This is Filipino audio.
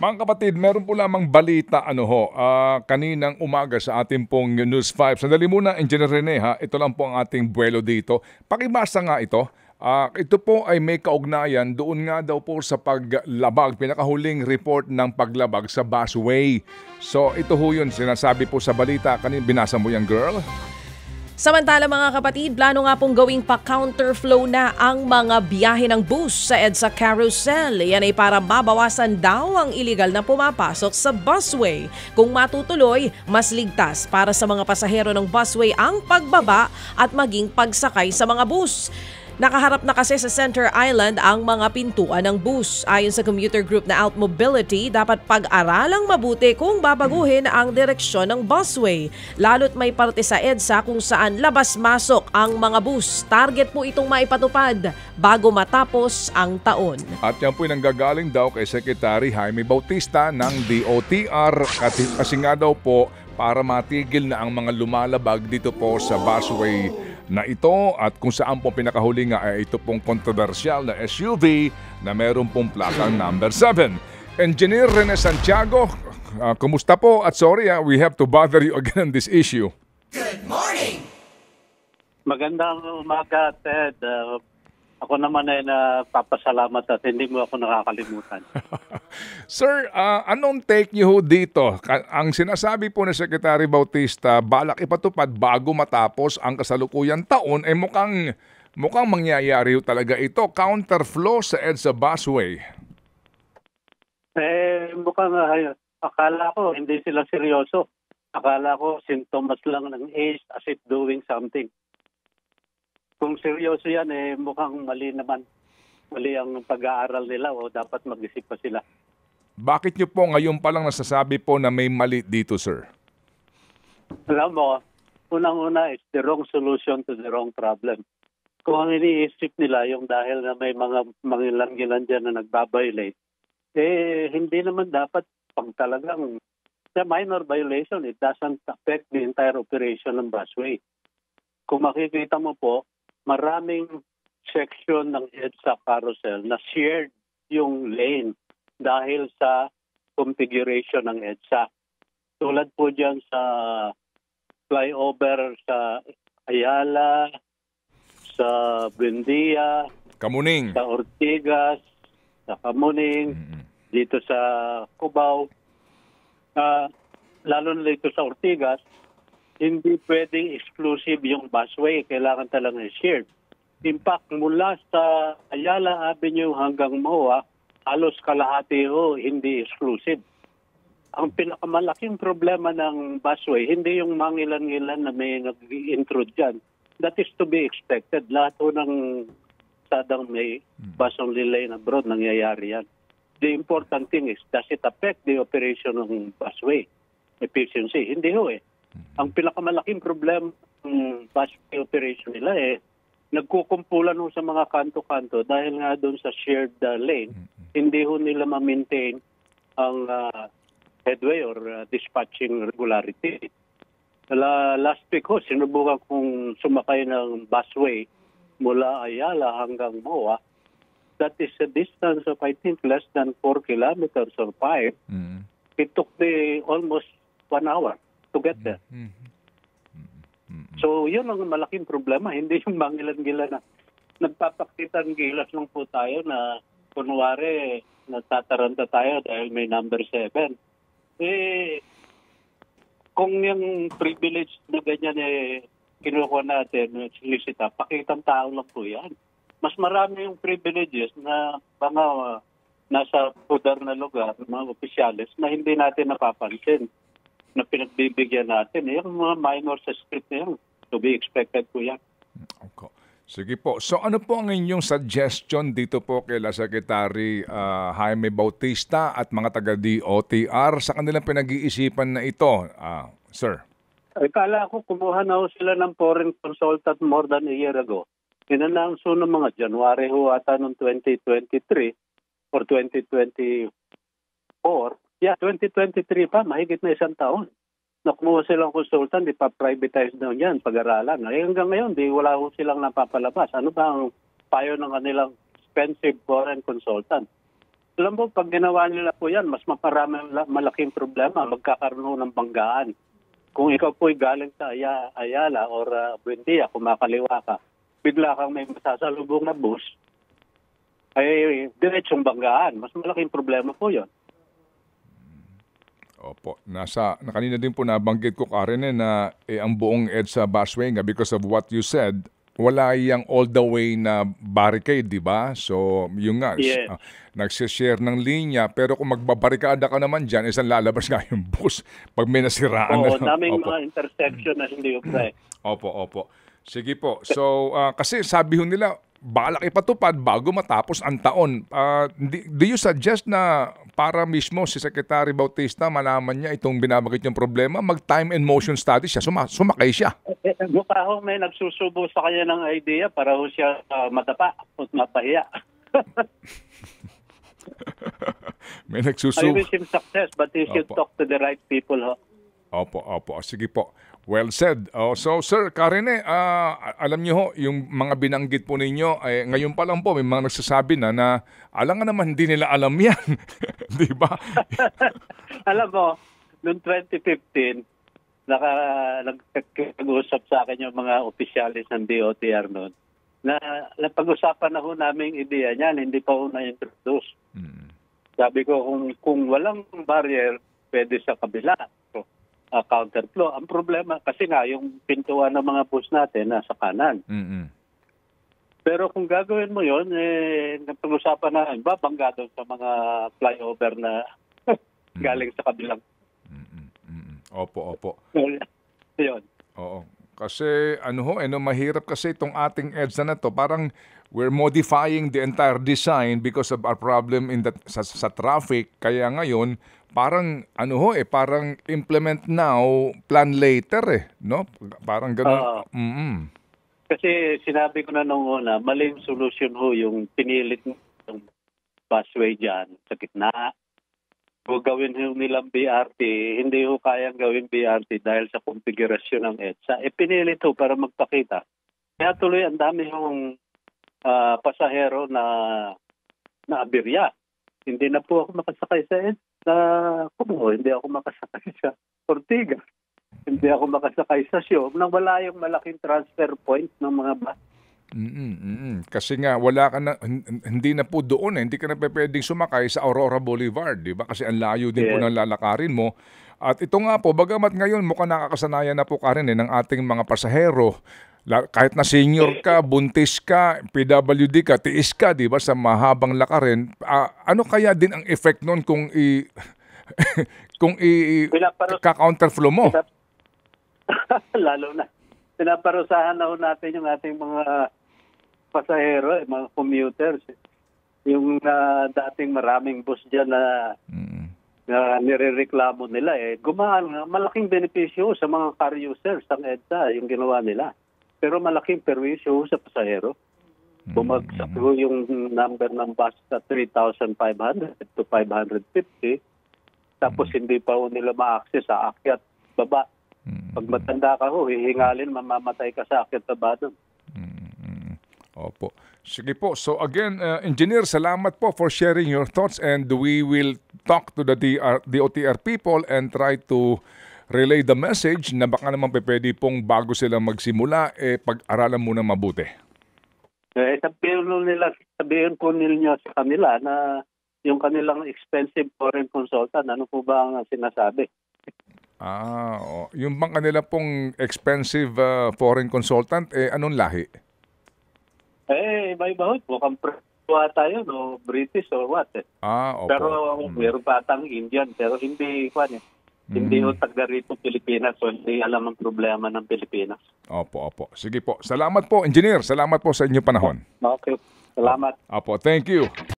Mga kapatid, meron po lamang balita kaninang umaga sa ating pong News 5. Sandali muna, Engineer Rene ha, ito lang po ang ating buwelo dito. Pakibasa nga ito. Ito po ay may kaugnayan doon nga daw po sa paglabag, pinakahuling report ng paglabag sa busway. So ito ho yun, sinasabi po sa balita. Binasa mo yan, girl? Samantala mga kapatid, plano nga pong gawing pa-counterflow na ang mga biyahe ng bus sa EDSA Carousel. Yan ay para mabawasan daw ang iligal na pumapasok sa busway. Kung matutuloy, mas ligtas para sa mga pasahero ng busway ang pagbaba at maging pagsakay sa mga bus. Nakaharap na kasi sa Center Island ang mga pintuan ng bus. Ayon sa commuter group na Out Mobility, dapat pag-aralang mabuti kung babaguhin ang direksyon ng busway. Lalo't may parte sa EDSA kung saan labas-masok ang mga bus. Target po itong maipatupad bago matapos ang taon. At yan po'y nanggagaling daw kay Secretary Jaime Bautista ng DOTR kasi nga daw po para matigil na ang mga lumalabag dito po sa busway na ito at kung saan po pinakahuli nga ay ito pong kontrobersyal na SUV na meron pong plakang number 7. Engineer Rene Santiago, kumusta po? At sorry, we have to bother you again on this issue. Good morning! Magandang umaga, Ted. Ako naman ay napapasalamat at hindi mo ako nakakalimutan. Sir, anong take niyo dito? Ang sinasabi po ni Secretary Bautista, balak ipatupad bago matapos ang kasalukuyang taon, ay mukhang mangyayari talaga ito. Counterflow sa EDSA busway. Mukhang akala ko hindi sila seryoso. Akala ko sintomas lang ng age as if doing something. Kung seryoso yan, mukhang mali naman. Mali ang pag-aaral nila o dapat mag-isip pa sila. Bakit nyo po ngayon pa lang nasasabi po na may mali dito, sir? Alam mo, unang-una is the wrong solution to the wrong problem. Kung ang iniisip nila yung dahil na may mga mangilan-gilan dyan na nagbabiolate, hindi naman dapat pag talagang the minor violation, it doesn't affect the entire operation ng busway. Kung makikita mo po, maraming section ng EDSA Carousel na shared yung lane dahil sa configuration ng EDSA. Tulad po dyan sa flyover sa Ayala, sa Buendia, Kamuning, sa Ortigas, sa Kamuning, dito sa Cubao. Lalo na dito sa Ortigas, hindi pwedeng exclusive yung busway. Kailangan talagang shared. In fact, mula sa Ayala Avenue hanggang MOA, halos kalahati hindi exclusive. Ang pinakamalaking problema ng busway, hindi yung mangilan-ngilan na may nag-intrude dyan. That is to be expected. Lahat ng sadang may bus only lane abroad, nangyayari yan. The important thing is, does it affect the operation ng busway efficiency? Hindi Ang pinakamalaking problema ng busway operation nila nagkukumpulan sa mga kanto-kanto dahil nga doon sa shared lane, hindi nila ma-maintain ang headway or dispatching regularity. Last week sinubukan kong sumakay ng busway mula Ayala hanggang MOA. That is a distance of I think less than 4 kilometers or 5. It took me almost 1 hour to get there. So, yun ang malaking problema. Hindi yung mangilan-gilan na nagpapakitan gilas lang po tayo na kunwari natataranta tayo dahil may number 7. Kung yung privilege na ganyan kinukuha natin, solicita, pakitang tao lang po yan. Mas marami yung privileges na mga nasa pudar na lugar, mga opisyalis, na hindi natin napapansin na pinagbibigyan natin. Yung mga minor sa script na yan, to be expected po yan. Okay. Sige po. So ano po ang inyong suggestion dito po kay Secretary Jaime Bautista at mga taga-DOTR sa kanilang pinag-iisipan na ito, sir? Kala ko kumuha na sila ng foreign consultant more than a year ago. In-announce ng mga January ata noong 2023 or 2024. Yeah, 2023 pa, mahigit na 1 taon. Nakumuha silang consultant, ipa-privatize daw yan, pag-aralan. Hanggang ngayon, wala silang napapalabas. Ano ba ang payo ng kanilang expensive foreign consultant? Alam mo, pag ginawa nila po yan, mas malaking problema. Magkakaroon ho ng banggaan. Kung ikaw po'y galing sa Ayala or Buendia, kumakaliwa ka, bigla kang may masasalubong na bus, ay diretsong banggaan. Mas malaking problema po yun. Opo. Kanina din po nabanggit ko, Karen, na ang buong EDSA busway nga, because of what you said, wala yung all the way na barricade, di ba? So, yung nga, Yes. nagsishare ng linya, pero kung magbabarikada ka naman dyan, isang lalabas nga yung bus pag may nasiraan Oo, na. daming Opo. mga intersection na hindi okay. Opo. Sige po. So, kasi sabi ho nila, balak ipatupad bago matapos ang taon. Do you suggest na para mismo si Secretary Bautista malaman niya itong binabagit yung problema, mag-time and motion study siya, sumakay siya? Mukha ho may nagsusubo sa kanya ng idea para ho siya madapa at mapahiya. May I nagsusubo. wish him success, but he should Opo. talk to the right people. Ho. Opo. Sige po. Well said. So, Sir Karine, alam niyo ho, yung mga binanggit po ninyo, ngayon pa lang po, may mga nagsasabi na alam nga naman, hindi nila alam yan. Di ba? Alam mo, noong 2015, nag-usap sa akin yung mga opisyalis ng DOTR noon, na napag-usapan na ho namin yung ideya niyan, hindi pa ho na-introduce. Sabi ko, kung walang barrier, pwede sa kabila. So, counterflow. Ang problema, kasi nga, yung pintuan ng mga bus natin nasa kanan. Pero kung gagawin mo yun, napag-usapan na, babangga doon sa mga flyover na galing sa kabilang. Opo. Yun. Oo. Kasi mahirap kasi itong ating EDSA na to. Parang we're modifying the entire design because of our problem in sa traffic. Kaya ngayon, parang parang implement now, plan later no? Parang gano'n. Kasi sinabi ko na nung una, maling solusyon ho yung pinilit ng busway dyan sa gitna. Kung gawin ho nilang BRT, hindi ho kayang gawin BRT dahil sa konfigurasyon ng EDSA. Pinilit ho para magpakita. Kaya tuloy ang dami yung pasahero na abirya. Hindi na po ako makasakay sa EDSA. Hindi ako makasakay sa Ortigas. Hindi ako makasakay sa Siom nang wala yung malaking transfer point ng mga bus. Kasi nga wala ka na, hindi na po doon hindi ka na pwedeng sumakay sa Aurora Boulevard, di ba? Kasi ang layo din po ng lalakarin mo. At ito nga po, bagamat ngayon mukhang nakakasanayan na po Karen ng ating mga pasahero, kahit na senior ka, buntis ka, PWD ka, tiis ka, di ba, sa mahabang lakarin, ano kaya din ang effect nun kung ka-counterflow mo? Lalo na. Pinaparusahan na ho natin yung ating mga pasahero, mga commuters. Yung dating maraming bus dyan na nirereklamo nila, gumaan, malaking benepisyo sa mga car users ng EDSA, yung ginawa nila. Pero malaking perwisyo sa pasahero. Bumagsak ho yung number ng bus sa 3,500 to 550. Tapos hindi pa ho nila ma-access sa akyat baba. Pag matanda ka ho, hihingalin, mamamatay ka sa akyat baba doon. Opo. Sige po. So again, Engineer, salamat po for sharing your thoughts and we will talk to the DOTR people and try to relay the message na baka naman pwede pong bago sila magsimula, pag-aralan muna mabuti. Sabihin po ninyo sa kanila na yung kanilang expensive foreign consultant, ano po ba ang sinasabi? Yung bang kanila pong expensive foreign consultant, anong lahi? Iba-iba ho. Mukhang tayo, no? British or what. Opo. Pero meron pa atang Indian, pero hindi hindi ho taga rito Pilipinas, so hindi alam ang problema ng Pilipinas. Opo. Sige po. Salamat po, Engineer. Salamat po sa inyong panahon. Okay. Salamat. Opo, thank you.